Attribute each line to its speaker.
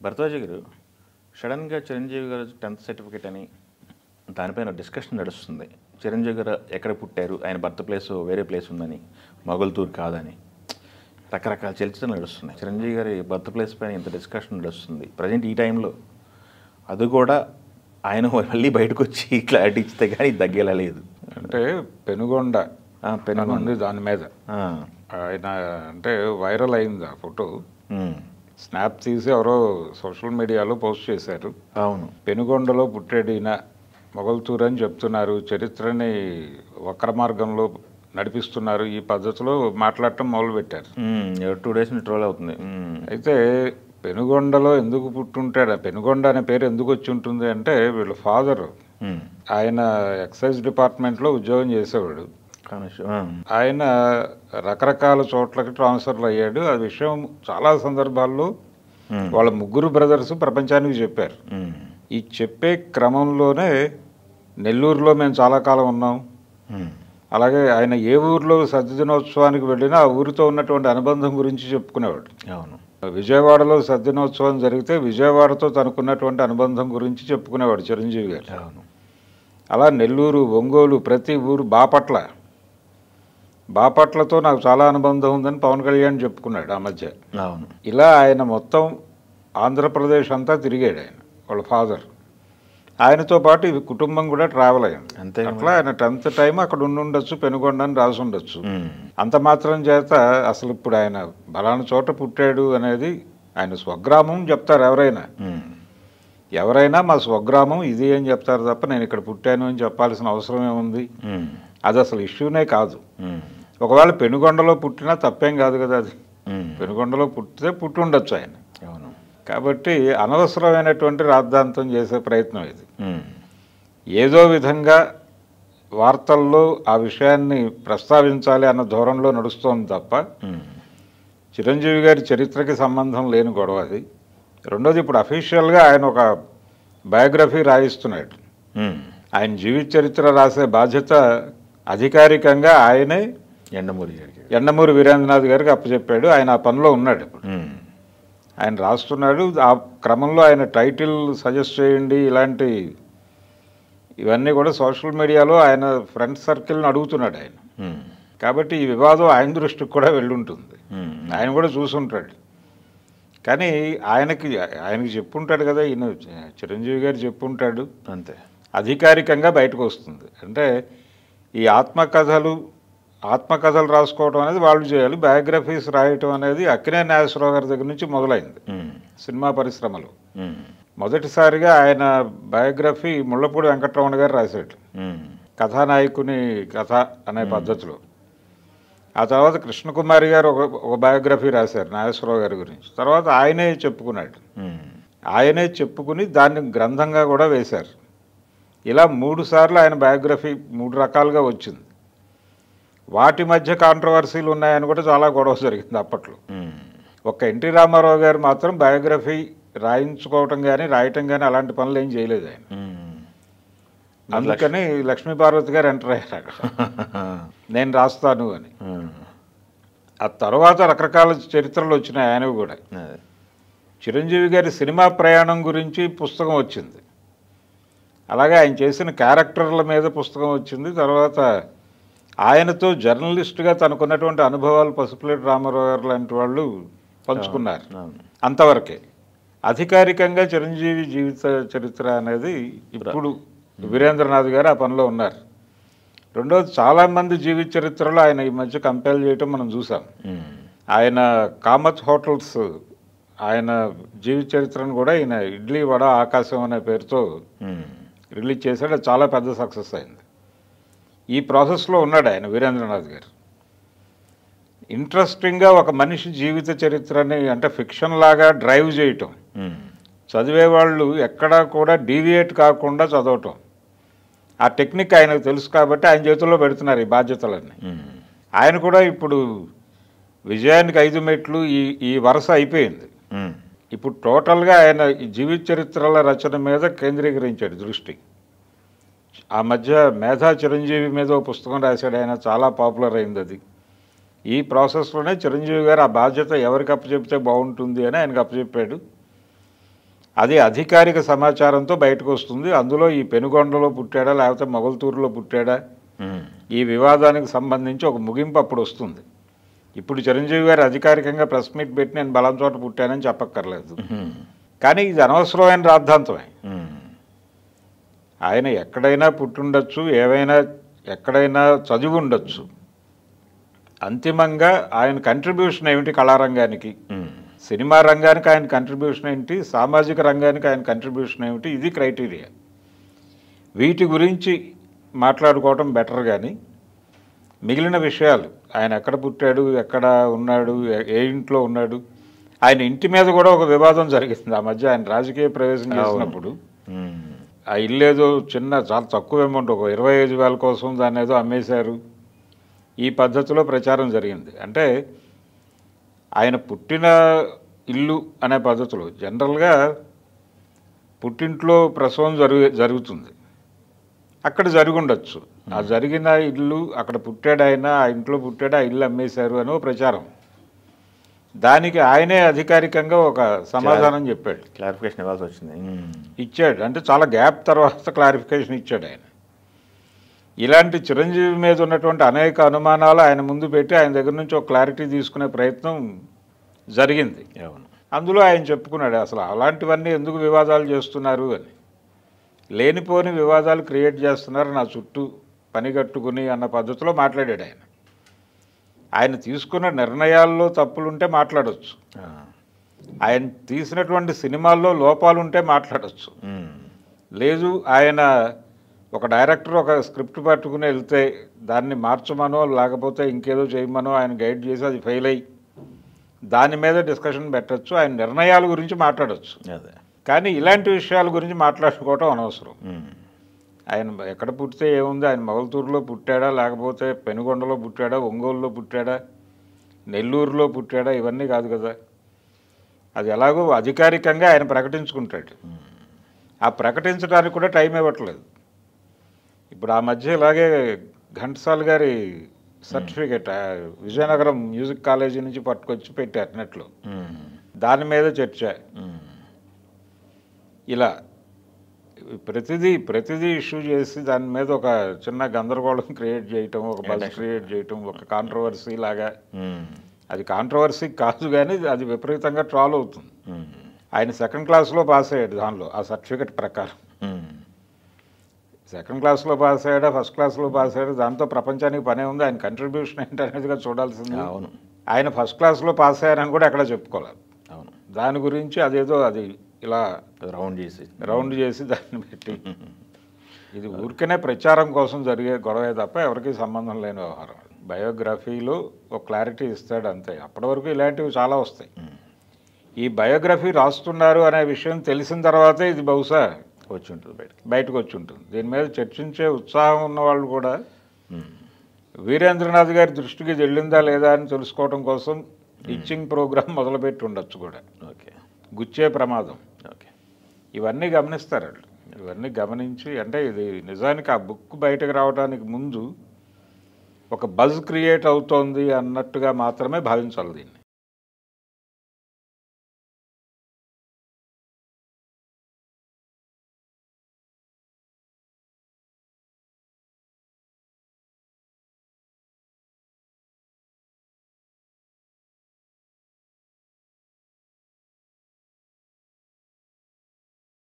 Speaker 1: భరద్వాజ గారు సడన్గా చిరంజీవి గారు 10th సర్టిఫికేట్ అని దానిపైన డిస్కషన్ నడుస్తుంది. చిరంజీవి గారు ఎక్కడ పుట్టారు, ఆయన బర్త్ ప్లేస్ వేరే ప్లేస్ ఉందని, మొగల్తూరు కాదని రకరకాల చర్చలు నడుస్తున్నాయి. చిరంజీవి గారి బర్త్ ప్లేస్ పైన ఇంత డిస్కషన్ నడుస్తుంది ప్రజెంట్ ఈ టైంలో. అది కూడా ఆయన మళ్ళీ బయటకు వచ్చి క్లారిటీ ఇస్తే కానీ తగ్గేలా లేదు.
Speaker 2: అంటే పెనుగొండ ఉంది దాని మీద ఆయన అంటే వైరల్ అయింది ఆ ఫోటో. స్నాప్ తీసి ఎవరో సోషల్ మీడియాలో పోస్ట్ చేశారు.
Speaker 1: అవును,
Speaker 2: పెనుగొండలో పుట్టాడు ఈయన, మొగల్తూరు అని చెప్తున్నారు, చరిత్రని వక్ర మార్గంలో నడిపిస్తున్నారు, ఈ పద్ధతిలో మాట్లాడటం మొదలుపెట్టారు.
Speaker 1: 2 days ట్రోల్ అవుతుంది.
Speaker 2: అయితే పెనుగొండలో ఎందుకు పుట్టుంటాడు, పెనుగొండ అనే పేరు ఎందుకు వచ్చి ఉంటుంది అంటే వీళ్ళ ఫాదర్ ఆయన ఎక్సైజ్ డిపార్ట్మెంట్లో ఉద్యోగం చేసేవాడు. ఆయన రకరకాల చోట్లకి ట్రాన్స్ఫర్లు అయ్యాడు. ఆ విషయం చాలా సందర్భాల్లో వాళ్ళ ముగ్గురు బ్రదర్స్ ప్రపంచానికి చెప్పారు. ఈ చెప్పే క్రమంలోనే నెల్లూరులో మేము చాలా కాలం ఉన్నాం, అలాగే ఆయన ఏ ఊరిలో సద్య దినోత్సవానికి వెళ్ళినా ఆ ఊరితో ఉన్నటువంటి అనుబంధం గురించి చెప్పుకునేవాడు.
Speaker 1: అవును,
Speaker 2: విజయవాడలో సద్దినోత్సవం జరిగితే విజయవాడతో తనకున్నటువంటి అనుబంధం గురించి చెప్పుకునేవాడు చిరంజీవి గారు.
Speaker 1: అవును,
Speaker 2: అలా నెల్లూరు, ఒంగోలు, ప్రతి ఊరు, బాపట్లతో నాకు చాలా అనుబంధం ఉందని పవన్ కళ్యాణ్ చెప్పుకున్నాడు ఆ మధ్య.
Speaker 1: అవును,
Speaker 2: ఇలా ఆయన మొత్తం ఆంధ్రప్రదేశ్ అంతా తిరిగాడు ఆయన, వాళ్ళ ఫాదర్. ఆయనతో పాటు ఈ కుటుంబం కూడా ట్రావెల్ అయింది.
Speaker 1: అంతే.
Speaker 2: అట్లా ఆయన 10th టైం అక్కడ ఉండుండొచ్చు, పెనుగొండ అని రాసి ఉండొచ్చు. అంత మాత్రం చేత అసలు ఇప్పుడు ఆయన బలానా చోట పుట్టాడు అనేది ఆయన స్వగ్రామం చెప్తారు ఎవరైనా మా స్వగ్రామం ఇది అని చెప్తారు తప్ప నేను ఇక్కడ పుట్టాను అని చెప్పాల్సిన అవసరం ఏముంది? అది అసలు ఇష్యూనే కాదు. ఒకవేళ పెనుగొండలో పుట్టినా తప్పేం కాదు కదా, అది పెనుగొండలో పుట్టితే పుట్టుండొచ్చు ఆయన.
Speaker 1: అవును,
Speaker 2: కాబట్టి అనవసరమైనటువంటి రాద్ధాంతం చేసే ప్రయత్నం ఇది. ఏదో విధంగా వార్తల్లో ఆ విషయాన్ని ప్రస్తావించాలి అన్న ధోరణిలో నడుస్తోంది తప్ప చిరంజీవి గారి చరిత్రకి సంబంధం లేని గొడవ అది. రెండోది, ఇప్పుడు అఫీషియల్గా ఆయన ఒక బయోగ్రఫీ రాయిస్తున్నాడు. ఆయన జీవిత చరిత్ర రాసే బాధ్యత అధికారికంగా ఆయనే యండమూరి వీరేంద్రనాథ్ గారికి అప్పచెప్పాడు. ఆయన ఆ పనిలో ఉన్నాడు ఇప్పుడు. ఆయన రాస్తున్నాడు. ఆ క్రమంలో ఆయన టైటిల్ సజెస్ట్ చేయండి, ఇవన్నీ కూడా సోషల్ మీడియాలో ఆయన ఫ్రెండ్ సర్కిల్ని అడుగుతున్నాడు ఆయన. కాబట్టి ఈ వివాదం ఆయన దృష్టికి కూడా వెళ్ళుంటుంది, ఆయన కూడా చూసుంటాడు. కానీ ఆయనకి చెప్పుంటాడు కదా, ఈయన చిరంజీవి గారు చెప్పుంటాడు,
Speaker 1: అంతే
Speaker 2: అధికారికంగా బయటకు వస్తుంది. అంటే ఈ ఆత్మకథలు రాసుకోవడం అనేది వాళ్ళు చేయాలి. బయోగ్రఫీస్ రాయటం అనేది అక్కినేని నాగేశ్వరరావు గారి దగ్గర నుంచి మొదలైంది సినిమా పరిశ్రమలో. మొదటిసారిగా ఆయన బయోగ్రఫీ ముళ్ళపూడి వెంకటరమణ గారు రాశాడు, కథానాయకుని కథ అనే పద్ధతిలో. ఆ తర్వాత కృష్ణకుమారి గారు ఒక బయోగ్రఫీ రాశారు నాగేశ్వరరావు గారి గురించి. తర్వాత ఆయనే చెప్పుకున్నాడు, ఆయనే చెప్పుకుని దాన్ని గ్రంథంగా కూడా వేశారు. ఇలా 3 సార్లు ఆయన బయోగ్రఫీ 3 రకాలుగా వచ్చింది. వాటి మధ్య కాంట్రవర్సీలు ఉన్నాయని కూడా చాలా గొడవ జరిగింది అప్పట్లో. ఒక్క ఎన్టీ రామారావు గారు మాత్రం బయోగ్రఫీ రాయించుకోవటం కానీ రాయటం కానీ అలాంటి పనులు ఏం చేయలేదు ఆయన. అందుకని లక్ష్మీపార్వతి గారు ఎంటర్ అయ్యారు అక్కడ, నేను రాస్తాను అని. ఆ తర్వాత రకరకాల చరిత్రలు వచ్చినాయి ఆయనవి కూడా. చిరంజీవి గారి సినిమా ప్రయాణం గురించి పుస్తకం వచ్చింది, అలాగే ఆయన చేసిన క్యారెక్టర్ల మీద పుస్తకం వచ్చింది. తర్వాత ఆయనతో జర్నలిస్టుగా తనకున్నటువంటి అనుభవాలు పసుపులేటి రామారావు గారు లాంటి వాళ్ళు పంచుకున్నారు. అంతవరకే అధికారికంగా చిరంజీవి జీవిత చరిత్ర అనేది ఇప్పుడు వీరేంద్రనాథ్ గారు ఆ పనిలో ఉన్నారు. రెండోది, చాలామంది జీవిత చరిత్రలో ఆయన ఈ మధ్య కంపేర్ చేయటం మనం చూసాం. ఆయన కామత్ హోటల్స్ ఆయన జీవిత చరిత్రను కూడా ఈయన ఇడ్లీ వడ ఆకాశం అనే పేరుతో రిలీజ్ చేశాడు. అది చాలా పెద్ద సక్సెస్ అయింది. ఈ ప్రాసెస్లో ఉన్నాడు ఆయన వీరేంద్రనాథ్ గారు. ఇంట్రెస్టింగ్గా ఒక మనిషి జీవిత చరిత్రని అంటే ఫిక్షన్ లాగా డ్రైవ్ చేయటం, చదివేవాళ్ళు ఎక్కడా కూడా డీవియేట్ కాకుండా చదవటం, ఆ టెక్నిక్ ఆయనకు తెలుసు కాబట్టి ఆయన చేతుల్లో పెడుతున్నారు ఈ బాధ్యతలన్నీ. ఆయన కూడా ఇప్పుడు విజయానికి 5 మెట్లు ఈ వరుస అయిపోయింది. ఇప్పుడు టోటల్గా ఆయన ఈ జీవిత చరిత్రల రచన మీద కేంద్రీకరించాడు దృష్టి. ఆ మధ్య మేధా చిరంజీవి మీద ఒక పుస్తకం రాశాడు ఆయన, చాలా పాపులర్ అయింది అది. ఈ ప్రాసెస్లోనే చిరంజీవి గారు ఆ బాధ్యత ఎవరికి అప్పచెప్తే బాగుంటుంది అని ఆయనకు అప్పచెప్పాడు. అది అధికారిక సమాచారంతో బయటకు వస్తుంది. అందులో ఈ పెనుగొండలో పుట్టాడా లేకపోతే మొగల్తూరులో పుట్టాడా ఈ వివాదానికి సంబంధించి ఒక ముగింపు అప్పుడు వస్తుంది. ఇప్పుడు చిరంజీవి గారు అధికారికంగా ప్రెస్ మీట్ పెట్టి నేను బలం చోట పుట్టానని చెప్పక్కర్లేదు. కానీ ఇది అనవసరమైన రాద్ధాంతమే. ఆయన ఎక్కడైనా పుట్టుండొచ్చు, ఏవైనా ఎక్కడైనా చదివి ఉండొచ్చు. అంతిమంగా ఆయన కంట్రిబ్యూషన్ ఏమిటి కళారంగానికి, సినిమా రంగానికి ఆయన కంట్రిబ్యూషన్ ఏంటి, సామాజిక రంగానికి ఆయన కంట్రిబ్యూషన్ ఏమిటి, ఇది క్రైటీరియా. వీటి గురించి మాట్లాడుకోవటం బెటర్. కానీ మిగిలిన విషయాలు, ఆయన ఎక్కడ పుట్టాడు, ఎక్కడ ఉన్నాడు, ఏ ఇంట్లో ఉన్నాడు, ఆయన ఇంటి మీద కూడా ఒక వివాదం జరిగింది ఆ మధ్య. ఆయన రాజకీయ ప్రవేశం చేసినప్పుడు ఆ ఇల్లు ఏదో చిన్న చాలా తక్కువ అమౌంట్, ఒక 25,000 కోసం దాన్ని ఏదో అమ్మేశారు. ఈ పద్ధతిలో ప్రచారం జరిగింది. అంటే ఆయన పుట్టిన ఇల్లు అనే పద్ధతిలో జనరల్గా పుట్టింట్లో ప్రసవం జరుగుతుంది, అక్కడ జరిగి ఉండొచ్చు. ఆ జరిగిన ఇల్లు, అక్కడ పుట్టాడు ఆయన, ఆ ఇంట్లో పుట్టాడు, ఆ ఇల్లు అమ్మేశారు అని ప్రచారం. దానికి ఆయనే అధికారికంగా ఒక సమాధానం చెప్పాడు,
Speaker 1: క్లారిఫికేషన్ ఇవ్వాల్సి వచ్చింది.
Speaker 2: ఇచ్చాడు. అంటే చాలా గ్యాప్ తర్వాత క్లారిఫికేషన్ ఇచ్చాడు ఆయన. ఇలాంటి చిరంజీవి మీద ఉన్నటువంటి అనేక అనుమానాలు ఆయన ముందు పెట్టి ఆయన దగ్గర నుంచి ఒక క్లారిటీ తీసుకునే ప్రయత్నం జరిగింది. అందులో ఆయన చెప్పుకున్నాడు అసలు అలాంటివన్నీ ఎందుకు వివాదాలు చేస్తున్నారు అని. లేనిపోని వివాదాలు క్రియేట్ చేస్తున్నారు నా చుట్టూ పనిగట్టుకుని అన్న పద్ధతిలో మాట్లాడాడు ఆయన. ఆయన తీసుకున్న నిర్ణయాల్లో తప్పులుంటే మాట్లాడవచ్చు, ఆయన తీసినటువంటి సినిమాల్లో లోపాలుంటే మాట్లాడవచ్చు. లేదు ఆయన ఒక డైరెక్టర్ ఒక స్క్రిప్ట్ పట్టుకుని వెళ్తే దాన్ని మార్చమనో లేకపోతే ఇంకేదో చేయమనో ఆయన గైడ్ చేసి అది ఫెయిల్ అయ్యి దాని మీద డిస్కషన్ పెట్టచ్చు, ఆయన నిర్ణయాల గురించి మాట్లాడచ్చు. కానీ ఇలాంటి విషయాల గురించి మాట్లాడుకోవటం అనవసరం. ఆయన ఎక్కడ పుట్టితే ఏముంది, ఆయన మొగల్తూరులో పుట్టాడా లేకపోతే పెనుగొండలో పుట్టాడా, ఒంగోలులో పుట్టాడా, నెల్లూరులో పుట్టాడా, ఇవన్నీ కాదు కదా. అది ఎలాగో అధికారికంగా ఆయన ప్రకటించుకుంటాడు. ఆ ప్రకటించడానికి కూడా టైం ఇవ్వట్లేదు. ఇప్పుడు ఆ మధ్య ఇలాగే ఘంటసాల గారి సర్టిఫికేట్ విజయనగరం మ్యూజిక్ కాలేజీ నుంచి పట్టుకొచ్చి పెట్టారు నెట్లో, దాని మీద చర్చ. ఇలా ప్రతిదీ ఇష్యూ చేసి దాని మీద ఒక చిన్న గందరగోళం క్రియేట్ చేయటం, ఒక బజ్ క్రియేట్ చేయటం, ఒక కాంట్రవర్సీ లాగా. అది కాంట్రవర్సీ కాదు కానీ అది విపరీతంగా ట్రాల్ అవుతుంది. ఆయన 2nd క్లాస్లో పాస్ అయ్యాడు దానిలో, ఆ సర్టిఫికెట్ ప్రకారం. 2nd క్లాస్లో పాస్ అయ్యాడా, 1st క్లాస్లో పాస్ అయ్యాడు, దాంతో ప్రపంచానికి పనే ఉంది. ఆయన కంట్రిబ్యూషన్ ఏంటనేదిగా చూడాల్సింది.
Speaker 1: అవును, ఆయన
Speaker 2: 1st క్లాస్లో పాస్ అయ్యారని కూడా ఎక్కడ చెప్పుకోవాలి. అవును, దాని గురించి అదేదో అది ఇలా రౌండ్ చేసి దాన్ని పెట్టి ఇది ఊరికనే ప్రచారం కోసం జరిగే గొడవే తప్ప ఎవరికి సంబంధం లేని వ్యవహారం. బయోగ్రఫీలో ఒక క్లారిటీ ఇస్తాడు అంతే. అప్పటి వరకు ఇలాంటివి చాలా వస్తాయి. ఈ బయోగ్రఫీ రాస్తున్నారు అనే విషయం తెలిసిన తర్వాతే ఇది బహుశా
Speaker 1: వచ్చి ఉంటుంది,
Speaker 2: బయటకు వచ్చి ఉంటుంది. దీని మీద చర్చించే ఉత్సాహం ఉన్న వాళ్ళు కూడా వీరేంద్రనాథ్ గారి దృష్టికి వెళ్ళిందా లేదా అని తెలుసుకోవడం కోసం ఇచ్చింగ్ ప్రోగ్రామ్ మొదలుపెట్టి ఉండొచ్చు కూడా. గుచ్చే ప్రమాదం. ఇవన్నీ గమనిస్తారు వాళ్ళు. ఇవన్నీ గమనించి, అంటే ఇది నిజానికి ఆ బుక్ బయటకు రావడానికి ముందు ఒక బజ్ క్రియేట్ అవుతోంది అన్నట్టుగా మాత్రమే భావించాలి దీన్ని.